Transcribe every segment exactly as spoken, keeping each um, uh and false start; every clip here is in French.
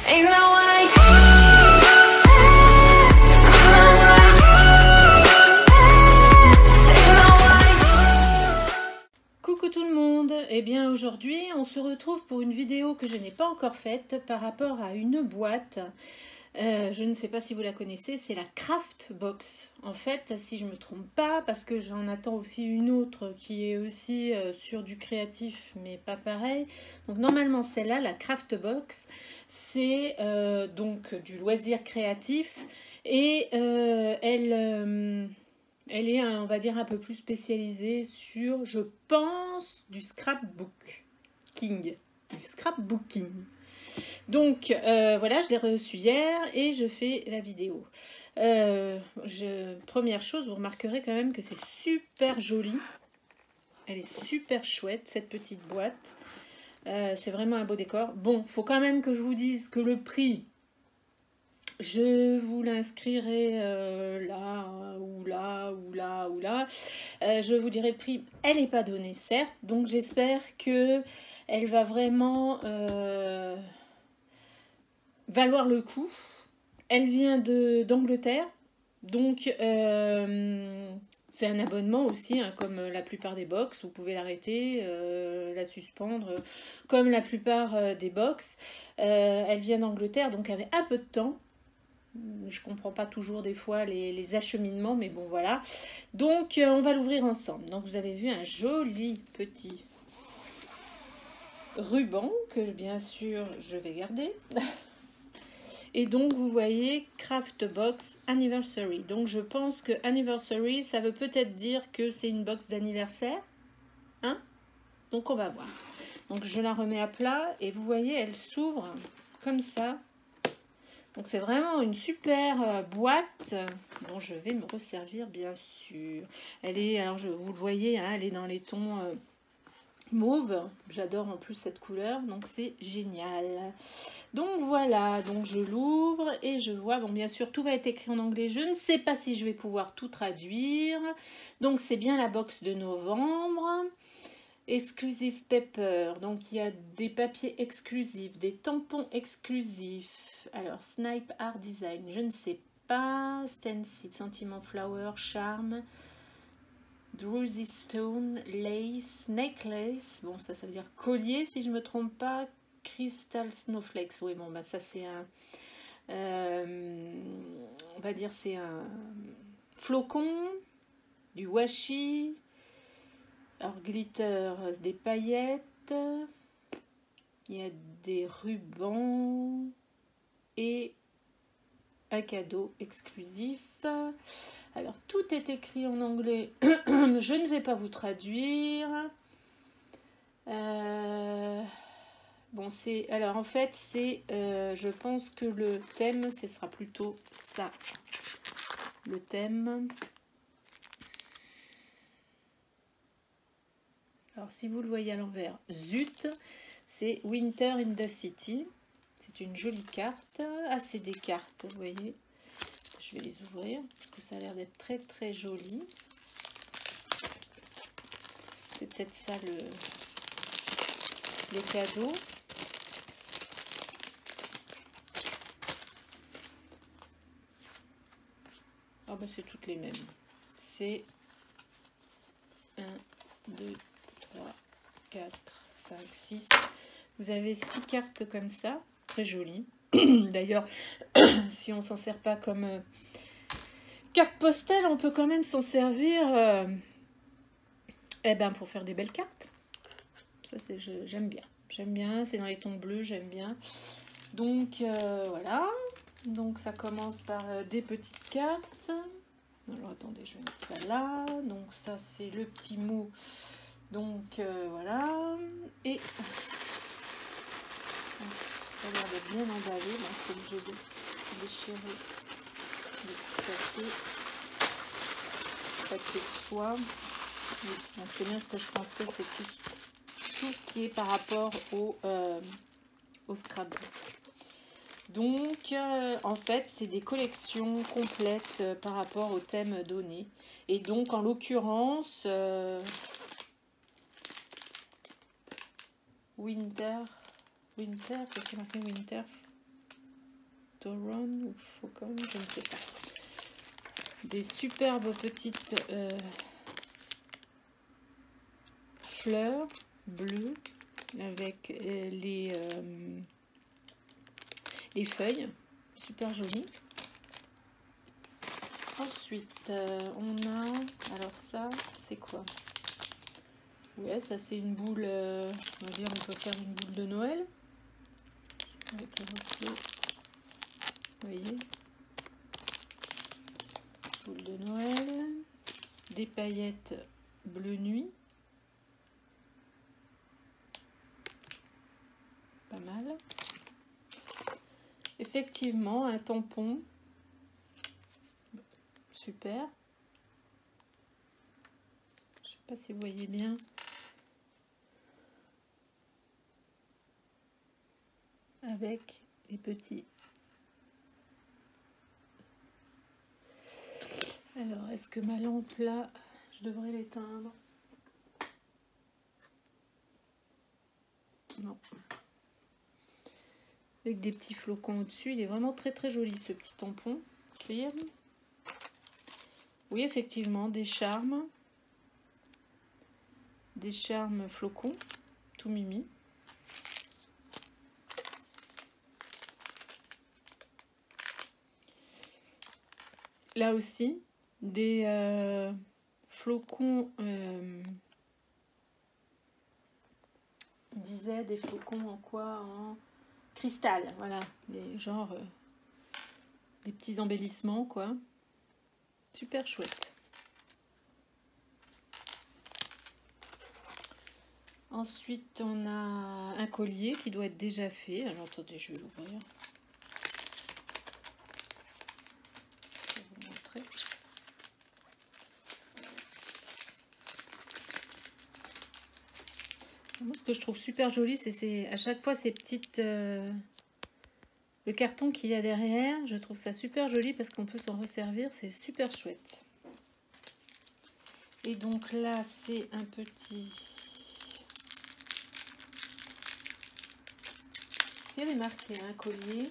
Ain't no way. Coucou tout le monde, et eh bien aujourd'hui on se retrouve pour une vidéo que je n'ai pas encore faite par rapport à une boîte. Euh, je ne sais pas si vous la connaissez, c'est la Craft Box. En fait, si je ne me trompe pas, parce que j'en attends aussi une autre qui est aussi euh, sur du créatif, mais pas pareil. Donc normalement celle-là, la Craft Box, c'est euh, donc du loisir créatif et euh, elle, euh, elle est, on va dire, un peu plus spécialisée sur, je pense, du scrapbooking. Du scrapbooking. Donc euh, voilà, je l'ai reçu hier et je fais la vidéo. Euh, je, première chose, vous remarquerez quand même que c'est super joli. Elle est super chouette, cette petite boîte. Euh, c'est vraiment un beau décor. Bon, il faut quand même que je vous dise que le prix, je vous l'inscrirai euh, là, ou là, ou là, ou là. Euh, je vous dirai le prix. Elle n'est pas donnée, certes. Donc j'espère que elle va vraiment... Euh, valoir le coup. Elle vient de d'Angleterre, donc euh, c'est un abonnement aussi, hein, comme la plupart des box. Vous pouvez l'arrêter, euh, la suspendre, euh, comme la plupart euh, des box. Euh, elle vient d'Angleterre, donc avec un peu de temps. Je comprends pas toujours des fois les, les acheminements, mais bon voilà. Donc euh, on va l'ouvrir ensemble. Donc vous avez vu un joli petit ruban que bien sûr je vais garder. Et donc, vous voyez, Craft Box Anniversary. Donc, je pense que Anniversary, ça veut peut-être dire que c'est une box d'anniversaire. Hein? Donc, on va voir. Donc, je la remets à plat. Et vous voyez, elle s'ouvre comme ça. Donc, c'est vraiment une super boîte dont je vais me resservir, bien sûr. Elle est, alors, je, vous le voyez, hein, elle est dans les tons... Euh, mauve, j'adore en plus cette couleur, donc c'est génial. Donc voilà, donc je l'ouvre et je vois, bon bien sûr tout va être écrit en anglais, je ne sais pas si je vais pouvoir tout traduire. Donc c'est bien la box de novembre. Exclusive paper, donc il y a des papiers exclusifs, des tampons exclusifs. Alors Snipe Art Design, je ne sais pas. Stencil, Sentiment Flower, Charme, Druzy Stone, Lace, Necklace, bon ça ça veut dire collier si je me trompe pas, Crystal Snowflakes, oui bon bah ça c'est un, euh, on va dire c'est un flocon, du washi, alors glitter, des paillettes, il y a des rubans et un cadeau exclusif. Alors, tout est écrit en anglais. Je ne vais pas vous traduire. Euh, bon, c'est... Alors, en fait, c'est... Euh, je pense que le thème, ce sera plutôt ça. Le thème. Alors, si vous le voyez à l'envers, zut, c'est Winter in the City. C'est une jolie carte. Ah, c'est des cartes, vous voyez. Je vais les ouvrir parce que ça a l'air d'être très très joli. C'est peut-être ça le, le cadeau. Ah ben c'est toutes les mêmes. C'est un, deux, trois, quatre, cinq, six. Vous avez six cartes comme ça. Très jolies. D'ailleurs, si on s'en sert pas comme euh, carte postale, on peut quand même s'en servir euh, eh ben, pour faire des belles cartes. Ça, c'est, j'aime bien. J'aime bien, c'est dans les tons bleus, j'aime bien. Donc, euh, voilà. Donc, ça commence par euh, des petites cartes. Alors, attendez, je vais mettre ça là. Donc, ça, c'est le petit mot. Donc, euh, voilà. Et... ça a l'air d'être bien emballé, donc c'est obligé de déchirer le petit papier, papier de soie. Donc c'est bien ce que je pensais, c'est tout, tout ce qui est par rapport au, euh, au scrapbook. Donc euh, en fait c'est des collections complètes euh, par rapport au thème donné. Et donc en l'occurrence euh, Winter. Winter, qu'est-ce que c'est marqué Winter Fautoron ou Faucon, je ne sais pas. Des superbes petites euh, fleurs bleues avec euh, les, euh, les feuilles, super jolies. Ensuite, euh, on a, alors ça, c'est quoi? Ouais, ça c'est une boule, euh, on va dire on peut faire une boule de Noël. Avec le reflet, vous voyez, boule de Noël, des paillettes bleu nuit, pas mal. Effectivement, un tampon, super. Je sais pas si vous voyez bien. Avec les petits. Alors, est-ce que ma lampe là, je devrais l'éteindre? Non. Avec des petits flocons au-dessus, il est vraiment très très joli ce petit tampon clear. Oui, effectivement, des charmes. Des charmes flocons, tout mimi. Là aussi, des euh, flocons, euh, il disait des flocons en quoi? En cristal, voilà, les, genre euh, des petits embellissements, quoi. Super chouette. Ensuite, on a un collier qui doit être déjà fait. Alors, attendez, je vais l'ouvrir. Moi, ce que je trouve super joli, c'est à chaque fois ces petites... Euh, le carton qu'il y a derrière, je trouve ça super joli parce qu'on peut s'en resservir, c'est super chouette. Et donc là, c'est un petit... Il y avait marqué un collier.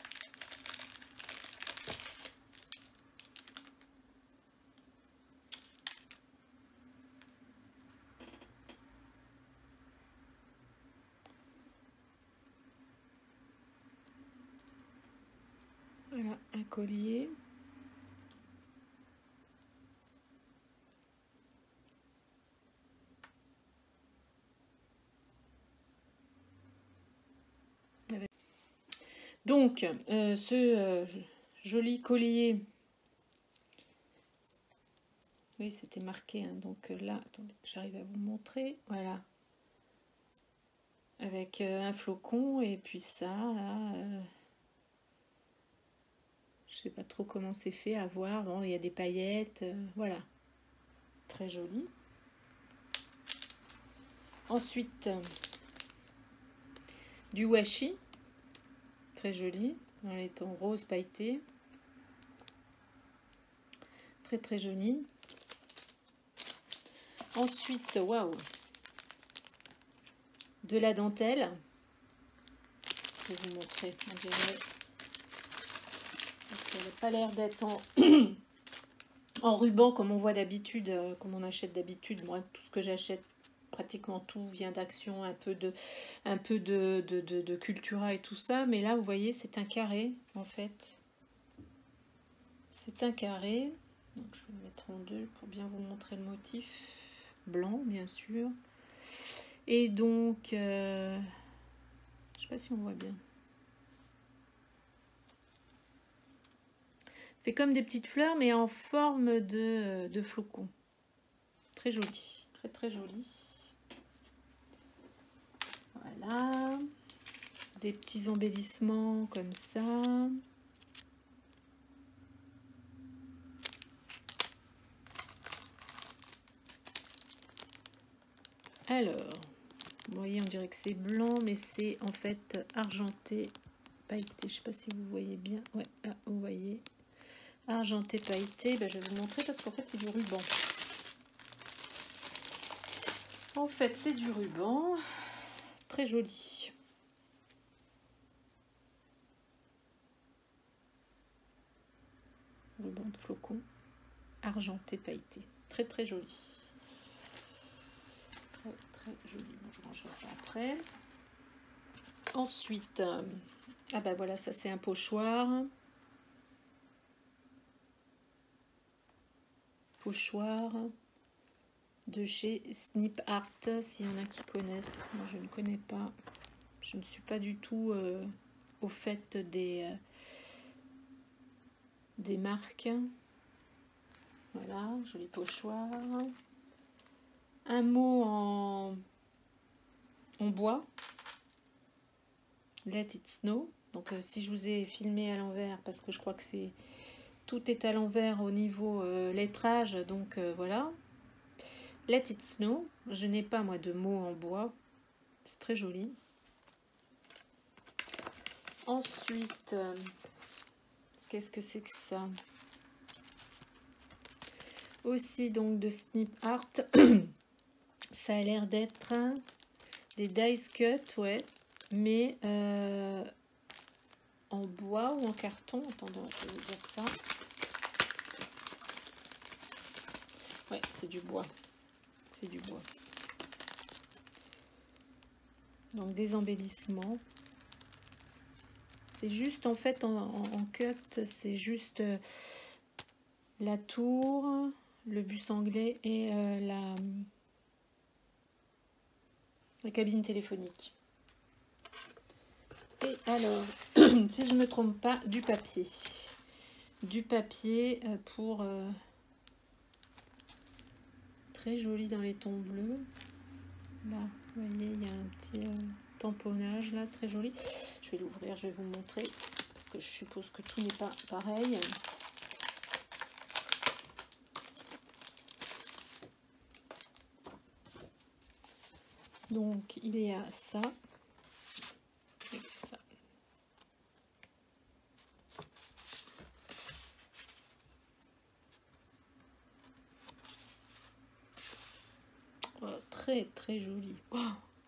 Voilà, un collier. Donc, euh, ce euh, joli collier, oui, c'était marqué, hein, donc là, attendez que j'arrive à vous montrer, voilà, avec euh, un flocon, et puis ça, là, euh, je sais pas trop comment c'est fait, à voir, bon, il y a des paillettes, euh, voilà, très joli. Ensuite, du washi, très joli, dans les tons rose pailleté, très très joli. Ensuite, waouh, de la dentelle. Je vais vous montrer. On dirait, ça n'a pas l'air d'être en, en ruban comme on voit d'habitude, comme on achète d'habitude. Moi, tout ce que j'achète, pratiquement tout vient d'Action, un peu de, un peu de, de, de, de Cultura et tout ça. Mais là, vous voyez, c'est un carré en fait. C'est un carré. Donc, je vais le mettre en deux pour bien vous montrer le motif. Blanc, bien sûr. Et donc, euh, je ne sais pas si on voit bien. Fait comme des petites fleurs, mais en forme de, de flocons. Très joli, très très joli. Voilà. Des petits embellissements comme ça. Alors, vous voyez, on dirait que c'est blanc, mais c'est en fait argenté, pailleté. Je ne sais pas si vous voyez bien. Ouais, là, vous voyez. Argenté, pailleté. Ben, je vais vous montrer parce qu'en fait, c'est du ruban. En fait, c'est du ruban. Très joli. ruban de flocon argenté pailleté. Très très joli. Très très joli. Bon, je rangerai ça après. Ensuite, euh, ah ben voilà, ça c'est un pochoir. Pochoir de chez Snip Art, s'il y en a qui connaissent. Moi je ne connais pas. Je ne suis pas du tout euh, au fait des, euh, des marques. Voilà, joli pochoir. Un mot en, en bois. Let it snow. Donc euh, si je vous ai filmé à l'envers, parce que je crois que c'est tout est à l'envers au niveau euh, lettrage, donc euh, voilà. Let it snow. Je n'ai pas moi de mots en bois. C'est très joli. Ensuite, euh, qu'est-ce que c'est que ça? Aussi donc de Snip Art. Ça a l'air d'être des dice cut, ouais, mais euh, en bois ou en carton. Attendez, je vais vous dire ça. Ouais, c'est du bois. C'est du bois. Donc des embellissements. C'est juste en fait en, en, en cut, c'est juste euh, la tour, le bus anglais et euh, la, la cabine téléphonique. Et alors, si je ne me trompe pas, du papier. Du papier pour... Euh, très joli dans les tons bleus. Là, vous voyez, il y a un petit euh, tamponnage là, très joli. Je vais l'ouvrir, je vais vous montrer, parce que je suppose que tout n'est pas pareil. Donc, il y a ça. Et c'est ça. Oh, très, très joli. Oh.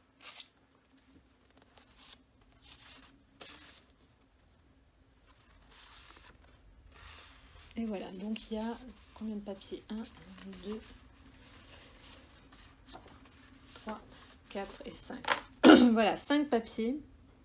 Et voilà, donc il y a combien de papiers? un, deux, trois, quatre et cinq. Voilà, cinq papiers.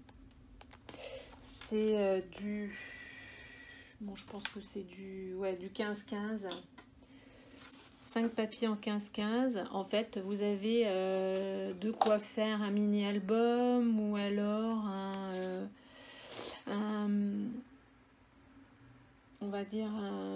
C'est euh, du... Bon, je pense que c'est du, ouais, du quinze quinze. cinq papiers en quinze quinze. En fait, vous avez euh, de quoi faire un mini-album ou alors un... Euh, un on va dire un,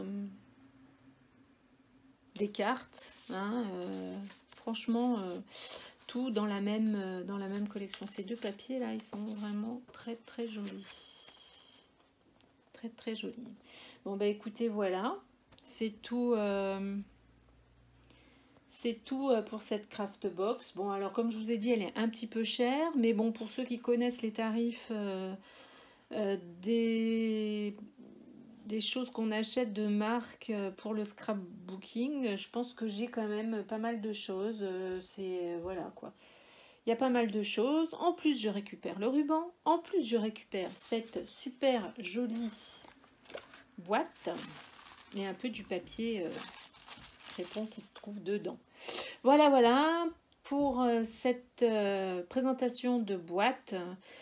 des cartes, hein, euh, franchement euh, tout dans la même euh, dans la même collection. Ces deux papiers là, ils sont vraiment très très jolis, très très jolis. Bon bah écoutez, voilà, c'est tout, euh, c'est tout pour cette craft box. Bon alors comme je vous ai dit, elle est un petit peu chère, mais bon, pour ceux qui connaissent les tarifs euh, euh, des des choses qu'on achète de marque pour le scrapbooking, je pense que j'ai quand même pas mal de choses. C'est voilà quoi. Il y a pas mal de choses. En plus, je récupère le ruban. En plus, je récupère cette super jolie boîte et un peu du papier euh, crépon qui se trouve dedans. Voilà, voilà pour euh, cette euh, présentation de boîte.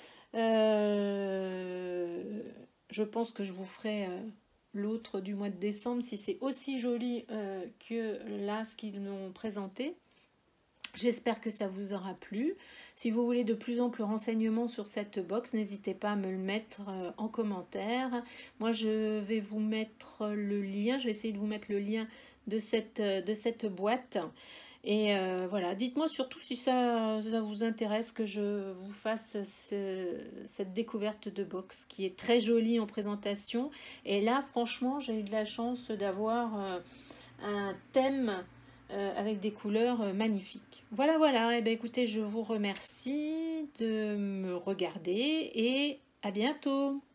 Euh, je pense que je vous ferai euh, l'autre du mois de décembre si c'est aussi joli euh, que là ce qu'ils m'ont présenté. J'espère que ça vous aura plu. Si vous voulez de plus amples renseignements sur cette box, n'hésitez pas à me le mettre euh, en commentaire. Moi, je vais vous mettre le lien. Je vais essayer de vous mettre le lien de cette, de cette boîte. Et euh, voilà, dites-moi surtout si ça, ça vous intéresse que je vous fasse ce, cette découverte de box qui est très jolie en présentation. Et là, franchement, j'ai eu de la chance d'avoir euh, un thème euh, avec des couleurs euh, magnifiques. Voilà, voilà. Et bien, écoutez, je vous remercie de me regarder et à bientôt.